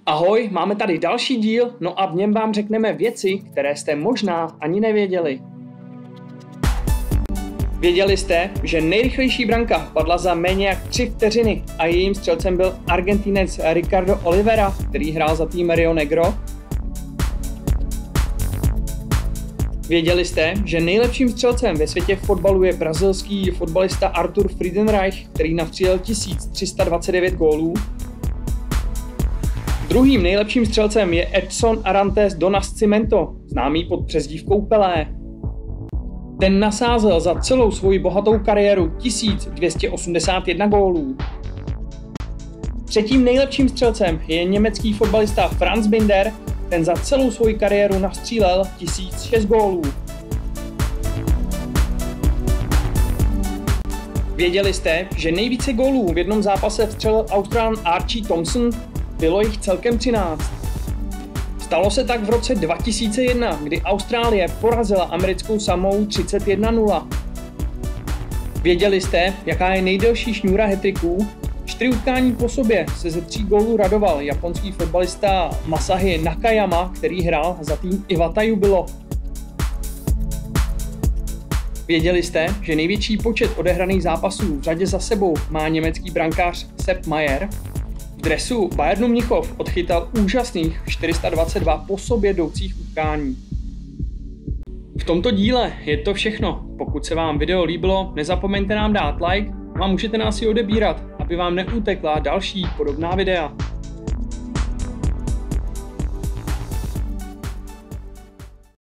Ahoj, máme tady další díl, no a v něm vám řekneme věci, které jste možná ani nevěděli. Věděli jste, že nejrychlejší branka padla za méně jak 3 vteřiny a jejím střelcem byl Argentinec Ricardo Oliveira, který hrál za tým Rio Negro? Věděli jste, že nejlepším střelcem ve světě fotbalu je brazilský fotbalista Arthur Friedenreich, který nastřílel 1329 gólů? Druhým nejlepším střelcem je Edson Arantes do Nascimento, známý pod přezdívkou Pelé. Ten nasázel za celou svoji bohatou kariéru 1281 gólů. Třetím nejlepším střelcem je německý fotbalista Franz Binder, ten za celou svoji kariéru nastřílel 1006 gólů. Věděli jste, že nejvíce gólů v jednom zápase vstřelil Australan Archie Thompson? Bylo jich celkem 13. Stalo se tak v roce 2001, kdy Austrálie porazila americkou Samou 31-0. Věděli jste, jaká je nejdelší šňůra hat-tricků? 4 utkání po sobě se ze 3 gólů radoval japonský fotbalista Masahi Nakayama, který hrál za tým Iwata Jubilo. Věděli jste, že největší počet odehraných zápasů v řadě za sebou má německý brankář Sepp Maier? V dresu Bayernu Mnichov odchytal úžasných 422 po sobě jdoucích utkání. V tomto díle je to všechno. Pokud se vám video líbilo, nezapomeňte nám dát like a můžete nás i odebírat, aby vám neutekla další podobná videa.